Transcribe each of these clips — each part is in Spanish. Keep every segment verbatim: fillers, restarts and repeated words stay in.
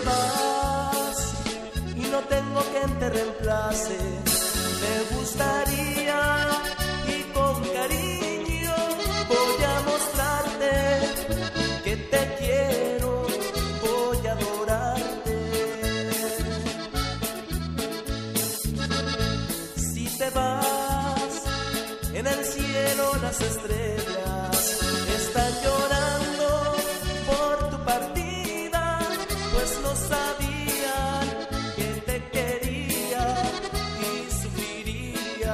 vas y no tengo quien te reemplace, me gustaría y con cariño voy a mostrarte que te quiero, voy a adorarte. Si te vas, en el cielo las estrellas están llorando por tu partida, pues no sabían que te quería y sufriría.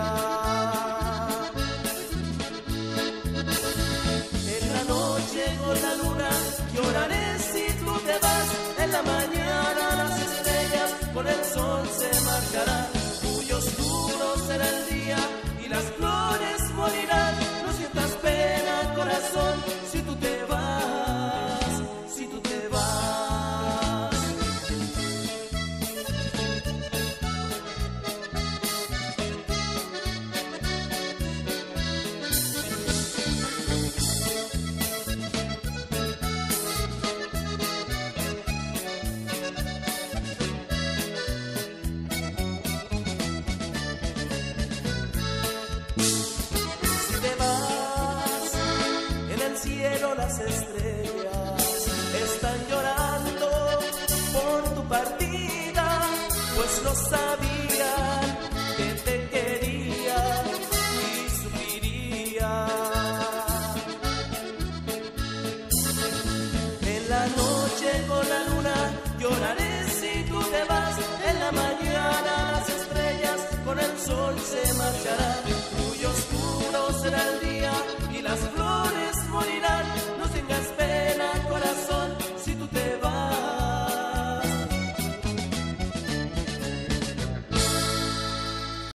En la noche con la luna lloraré si tú te vas, en la mañana las estrellas con el sol se marcharán, muy oscuro será el día y las flores morirán. No sientas pena, corazón, si tú te vas, si tú te vas. Cielo las estrellas están llorando por tu partida, pues no sabían que te quería y sufriría. En la noche con la luna lloraré si tú te vas, en la mañana las estrellas con el sol se marcharán, muy oscuro será el día y las flores morirán.